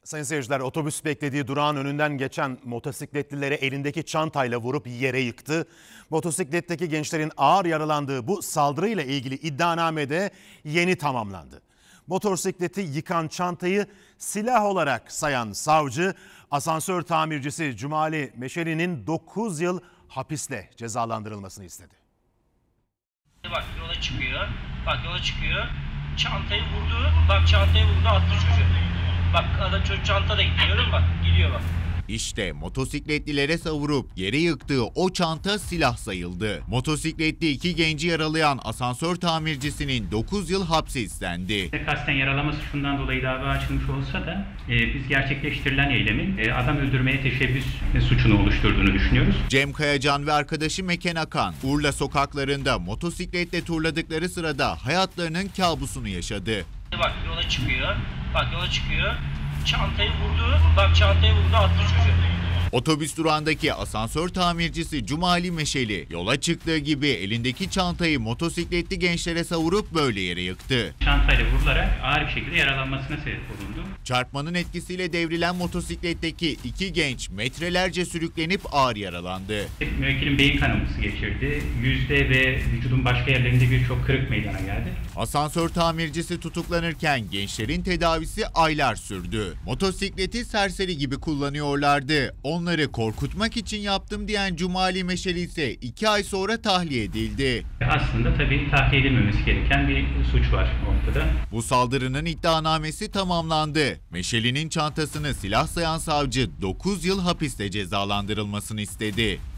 Sayın seyirciler, otobüs beklediği durağın önünden geçen motosikletlileri elindeki çantayla vurup yere yıktı. Motosikletteki gençlerin ağır yaralandığı bu saldırıyla ilgili iddianamede yeni tamamlandı. Motosikleti yıkan çantayı silah olarak sayan savcı, asansör tamircisi Cumali Meşeli'nin 9 yıl hapisle cezalandırılmasını istedi. Bak yola çıkıyor. Bak yola çıkıyor. Çantayı vurdu. Bak çantayı vurdu, attı çocuğu. Bak adam çocuk çantada gidiyor, bak gidiyor bak. İşte motosikletlilere savurup yere yıktığı o çanta silah sayıldı. Motosikletli iki genci yaralayan asansör tamircisinin 9 yıl hapsi istendi. Kasten yaralama suçundan dolayı dava açılmış olsa da biz gerçekleştirilen eylemin adam öldürmeye teşebbüs suçunu oluşturduğunu düşünüyoruz. Cem Kayacan ve arkadaşı Meken Akan, Urla sokaklarında motosikletle turladıkları sırada hayatlarının kabusunu yaşadı. Bak yola çıkıyor. Bak yola çıkıyor. Çantayı vurdu. Bak çantayı vurdu, attı çocuğu. Otobüs durağındaki asansör tamircisi Cumali Meşeli yola çıktığı gibi elindeki çantayı motosikletli gençlere savurup böyle yere yıktı. Çantayla vurularak ağır bir şekilde yaralanmasına sebep olundu. Çarpmanın etkisiyle devrilen motosikletteki iki genç metrelerce sürüklenip ağır yaralandı. Müvekkilin beyin kanaması geçirdi. Yüzde ve vücudun başka yerlerinde birçok kırık meydana geldi. Asansör tamircisi tutuklanırken gençlerin tedavisi aylar sürdü. Motosikleti serseri gibi kullanıyorlardı. Onları korkutmak için yaptım diyen Cumali Meşeli ise 2 ay sonra tahliye edildi. Aslında tabii tahliye edilmemesi gereken bir suç var ortada. Bu saldırının iddianamesi tamamlandı. Meşeli'nin çantasını silah sayan savcı 9 yıl hapiste cezalandırılmasını istedi.